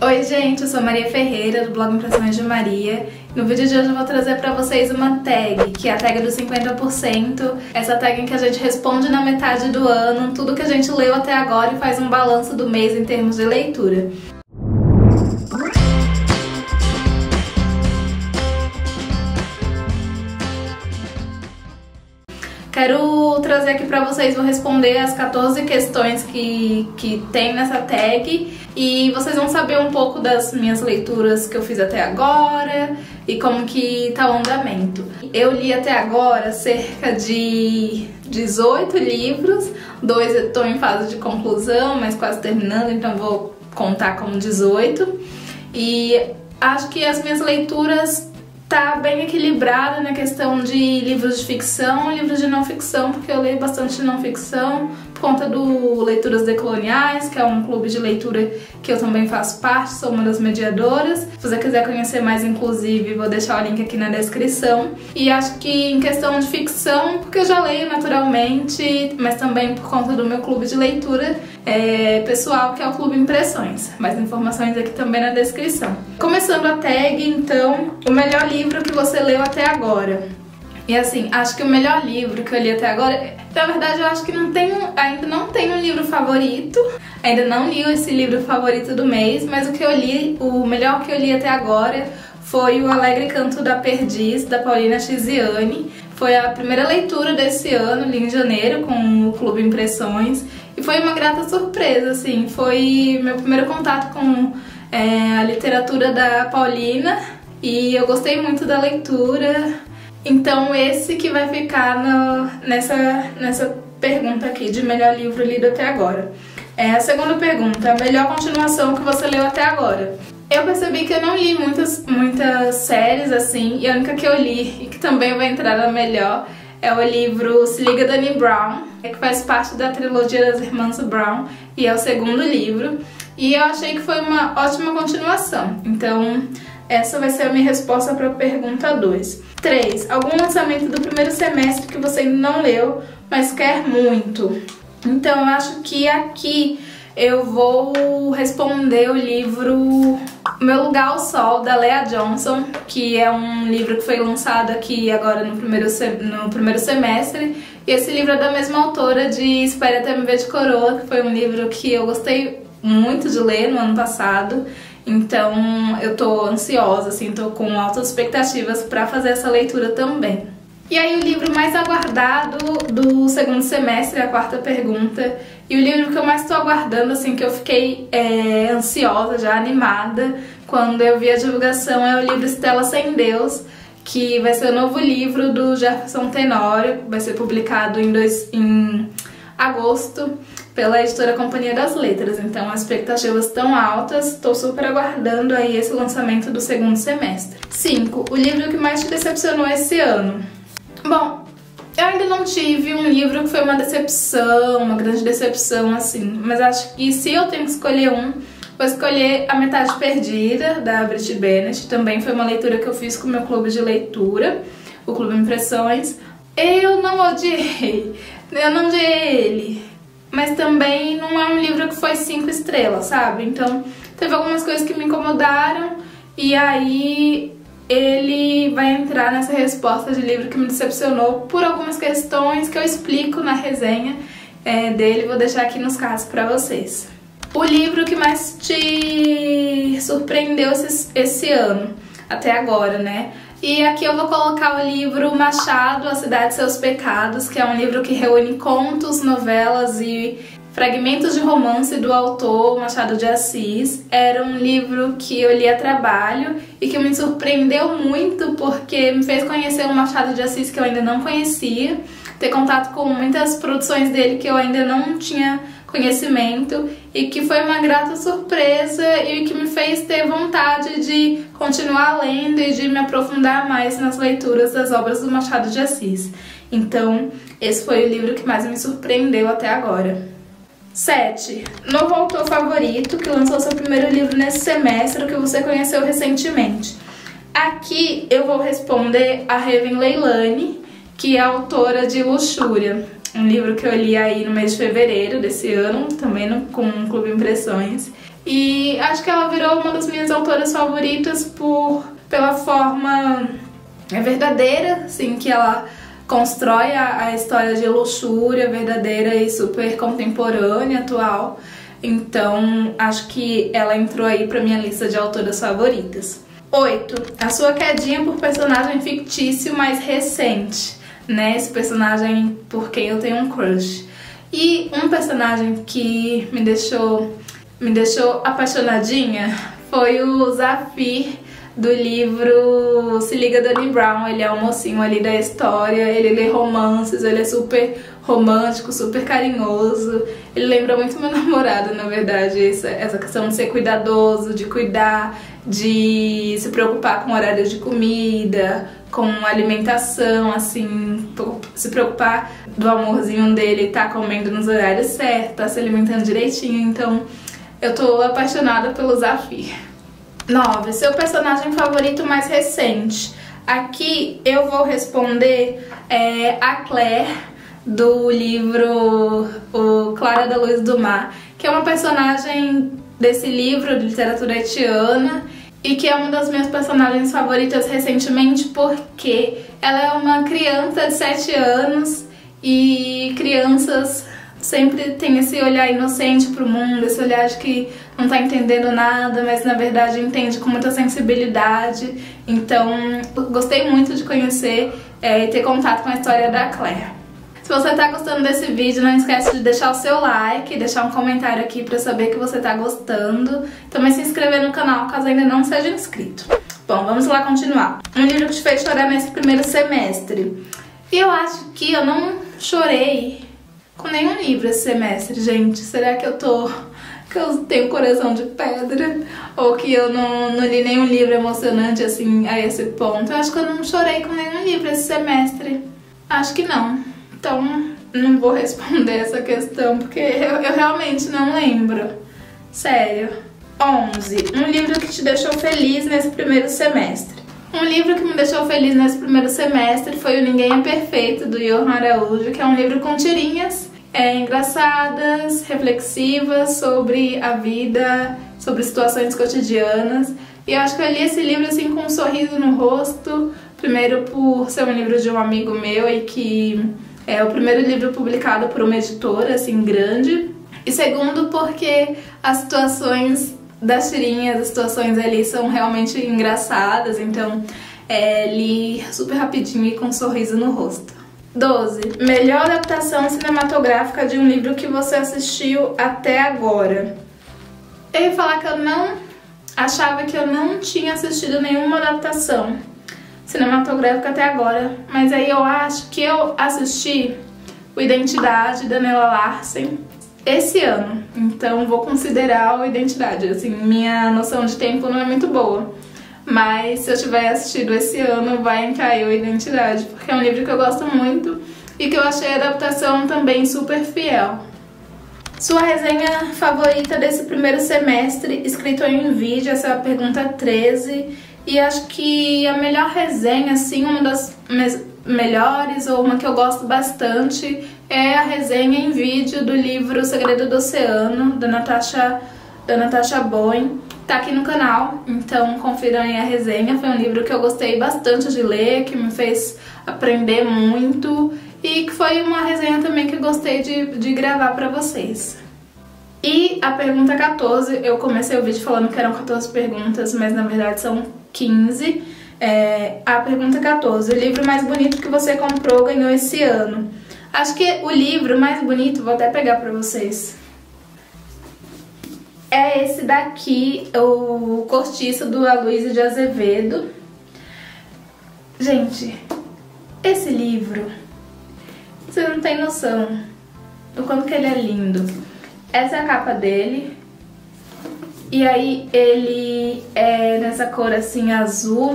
Oi gente, eu sou Maria Ferreira do blog Impressões de Maria. No vídeo de hoje eu vou trazer pra vocês uma tag, que é a tag do 50%. Essa tag em que a gente responde na metade do ano tudo que a gente leu até agora e faz um balanço do mês em termos de leitura. Quero trazer aqui pra vocês, vou responder as 14 questões que tem nessa tag e vocês vão saber um pouco das minhas leituras que eu fiz até agora e como que tá o andamento. Eu li até agora cerca de 18 livros, 2 eu tô em fase de conclusão, mas quase terminando, então vou contar como 18. E acho que as minhas leituras tá bem equilibrada na questão de livros de ficção e livros de não ficção, porque eu leio bastante de não ficção por conta do Leituras Decoloniais, que é um clube de leitura que eu também faço parte, sou uma das mediadoras. Se você quiser conhecer mais, inclusive, vou deixar o link aqui na descrição. E acho que em questão de ficção, porque eu já leio naturalmente, mas também por conta do meu clube de leitura pessoal, que é o Clube Impressões. Mais informações aqui também na descrição. Começando a tag, então, o melhor livro que você leu até agora. E assim, acho que o melhor livro que eu li até agora, na verdade eu acho que ainda não tenho um livro favorito, ainda não li esse livro favorito do mês, mas o melhor que eu li até agora foi O Alegre Canto da Perdiz, da Paulina Chiziane. Foi a primeira leitura desse ano, li em janeiro, com o Clube Impressões, e foi uma grata surpresa, assim, foi meu primeiro contato com a literatura da Paulina, e eu gostei muito da leitura. Então esse que vai ficar nessa pergunta aqui de melhor livro lido até agora. A segunda pergunta, a melhor continuação que você leu até agora. Eu percebi que eu não li muitas séries assim, e a única que eu li, e que também vai entrar na melhor, é o livro Se Liga Dani Brown, que faz parte da trilogia das Irmãs Brown, e é o segundo livro. E eu achei que foi uma ótima continuação, então essa vai ser a minha resposta para a pergunta 2. 3. Algum lançamento do primeiro semestre que você ainda não leu, mas quer muito? Então eu acho que aqui eu vou responder o livro Meu Lugar ao Sol, da Leah Johnson, que é um livro que foi lançado aqui agora no primeiro semestre. E esse livro é da mesma autora de Espere Até Me Ver de Coroa, que foi um livro que eu gostei muito de ler no ano passado. Então eu tô ansiosa, assim, tô com altas expectativas pra fazer essa leitura também. E aí o livro mais aguardado do segundo semestre, a quarta pergunta, e o livro que eu mais tô aguardando, assim, que eu fiquei ansiosa, já animada, quando eu vi a divulgação, é o livro Estela Sem Deus, que vai ser o novo livro do Jefferson Tenório, vai ser publicado em agosto pela editora Companhia das Letras, então as expectativas estão altas, estou super aguardando aí esse lançamento do segundo semestre. 5. O livro que mais te decepcionou esse ano? Bom, eu ainda não tive um livro que foi uma decepção, uma grande decepção assim, mas acho que se eu tenho que escolher um, vou escolher A Metade Perdida, da Brit Bennett. Também foi uma leitura que eu fiz com o meu clube de leitura, o Clube Impressões. Eu não odiei ele, mas também não é um livro que foi 5 estrelas, sabe? Então teve algumas coisas que me incomodaram e aí ele vai entrar nessa resposta de livro que me decepcionou por algumas questões que eu explico na resenha dele, vou deixar aqui nos cards pra vocês. O livro que mais te surpreendeu esse ano, até agora, né? E aqui eu vou colocar o livro Machado, A Cidade e Seus Pecados, que é um livro que reúne contos, novelas e fragmentos de romance do autor Machado de Assis. Era um livro que eu li a trabalho e que me surpreendeu muito porque me fez conhecer um Machado de Assis que eu ainda não conhecia, ter contato com muitas produções dele que eu ainda não tinha conhecimento e que foi uma grata surpresa e que me fez ter vontade de continuar lendo e de me aprofundar mais nas leituras das obras do Machado de Assis. Então, esse foi o livro que mais me surpreendeu até agora. 7. Novo autor favorito que lançou seu primeiro livro nesse semestre, que você conheceu recentemente. Aqui eu vou responder a Raven Leilani, que é autora de Luxúria, um livro que eu li aí no mês de fevereiro desse ano, também com o Clube Impressões. E acho que ela virou uma das minhas autoras favoritas pela forma verdadeira, assim, que ela constrói a história de luxúria verdadeira e super contemporânea, atual. Então, acho que ela entrou aí pra minha lista de autoras favoritas. 8. A sua quedinha por personagem fictício mais recente, né? Esse personagem por quem eu tenho um crush. E um personagem que me deixou apaixonadinha foi o Zafir, do livro Se Liga, Dani Brown. Ele é o mocinho ali da história, ele lê romances, ele é super romântico, super carinhoso. Ele lembra muito meu namorado, na verdade, essa questão de ser cuidadoso, de cuidar, de se preocupar com o horário de comida, com alimentação, assim, se preocupar do amorzinho dele estar comendo nos horários certos, tá se alimentando direitinho. Então eu tô apaixonada pelo Zafir. 9. Seu personagem favorito mais recente. Aqui eu vou responder a Claire, do livro O Clara da Luz do Mar, que é uma personagem desse livro de literatura haitiana e que é uma das minhas personagens favoritas recentemente porque ela é uma criança de 7 anos e crianças sempre tem esse olhar inocente pro mundo, esse olhar de que não tá entendendo nada, mas na verdade entende com muita sensibilidade. Então, gostei muito de conhecer e ter contato com a história da Claire. Se você tá gostando desse vídeo, não esquece de deixar o seu like, deixar um comentário aqui pra eu saber que você tá gostando. Também se inscrever no canal caso ainda não seja inscrito. Bom, vamos lá continuar. Um livro que te fez chorar nesse primeiro semestre. E eu acho que eu não chorei com nenhum livro esse semestre, gente. Será que eu tenho coração de pedra? Ou que eu não li nenhum livro emocionante assim a esse ponto? Eu acho que eu não chorei com nenhum livro esse semestre. Acho que não. Então não vou responder essa questão porque eu realmente não lembro. Sério. 11. Um livro que te deixou feliz nesse primeiro semestre. Um livro que me deixou feliz nesse primeiro semestre foi o Ninguém é Perfeito, do Johan Araújo, que é um livro com tirinhas engraçadas, reflexivas sobre a vida, sobre situações cotidianas. E eu acho que eu li esse livro assim com um sorriso no rosto, primeiro por ser um livro de um amigo meu e que é o primeiro livro publicado por uma editora assim grande, e segundo porque as situações das tirinhas, as situações ali são realmente engraçadas, então li super rapidinho e com um sorriso no rosto. 12. Melhor adaptação cinematográfica de um livro que você assistiu até agora. Eu ia falar que eu não achava que eu não tinha assistido nenhuma adaptação cinematográfica até agora, mas aí eu acho que eu assisti o Identidade, da Nella Larsen, esse ano, então vou considerar o Identidade. Assim, minha noção de tempo não é muito boa, mas se eu tiver assistido esse ano vai entrar o Identidade, porque é um livro que eu gosto muito e que eu achei a adaptação também super fiel. Sua resenha favorita desse primeiro semestre, escrito em vídeo, essa é a pergunta 13, e acho que a melhor resenha, assim, uma das melhores, ou uma que eu gosto bastante, é a resenha em vídeo do livro O Segredo do Oceano, da Natasha Bowen. Tá aqui no canal, então confiram aí a resenha. Foi um livro que eu gostei bastante de ler, que me fez aprender muito e que foi uma resenha também que eu gostei de gravar pra vocês. E a pergunta 14, eu comecei o vídeo falando que eram 14 perguntas, mas na verdade são 15. A pergunta 14, o livro mais bonito que você comprou ganhou esse ano. Acho que o livro mais bonito, vou até pegar pra vocês, é esse daqui, o Cortiço, do Aloysio de Azevedo. Gente, esse livro, você não tem noção do quanto que ele é lindo. Essa é a capa dele. E aí ele é nessa cor assim azul.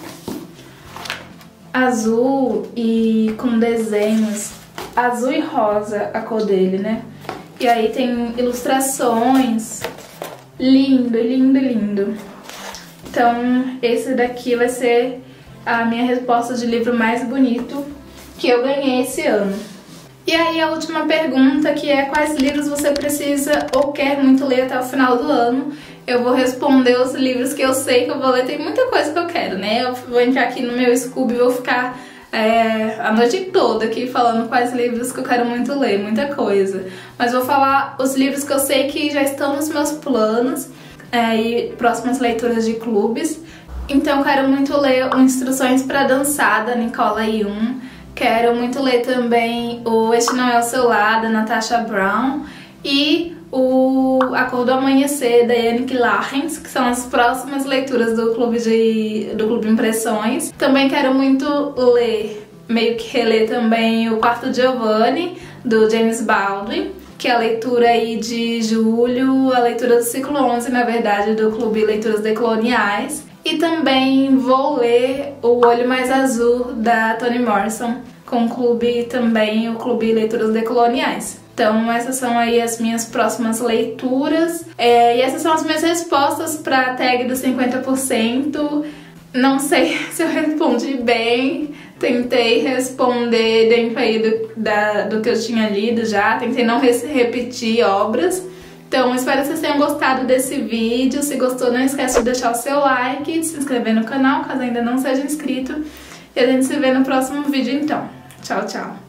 Azul e com desenhos. Azul e rosa a cor dele, né? E aí tem ilustrações. Lindo, lindo, lindo. Então esse daqui vai ser a minha resposta de livro mais bonito que eu ganhei esse ano. E aí a última pergunta, que é quais livros você precisa ou quer muito ler até o final do ano. Eu vou responder os livros que eu sei que eu vou ler. Tem muita coisa que eu quero, né? Eu vou entrar aqui no meu Scooby e vou ficar a noite toda aqui falando quais livros que eu quero muito ler, muita coisa. Mas vou falar os livros que eu sei que já estão nos meus planos e próximas leituras de clubes. Então eu quero muito ler o Instruções para Dançar, da Nicola Yoon. Quero muito ler também o Este Não É o Seu Lar, da Natasha Brown. E A Cor do Amanhecer, da Yannick Larrens, que são as próximas leituras do Clube Impressões. Também quero muito ler, meio que reler também, O Quarto Giovanni, do James Baldwin, que é a leitura aí de julho, a leitura do ciclo 11, na verdade, do Clube Leituras Decoloniais. E também vou ler O Olho Mais Azul, da Toni Morrison, com o clube também, o Clube Leituras Decoloniais. Então essas são aí as minhas próximas leituras. E essas são as minhas respostas para a tag dos 50%. Não sei se eu respondi bem. Tentei responder dentro aí do que eu tinha lido já. Tentei não repetir obras. Então, espero que vocês tenham gostado desse vídeo. Se gostou, não esquece de deixar o seu like, de se inscrever no canal, caso ainda não seja inscrito. E a gente se vê no próximo vídeo, então. Tchau, tchau!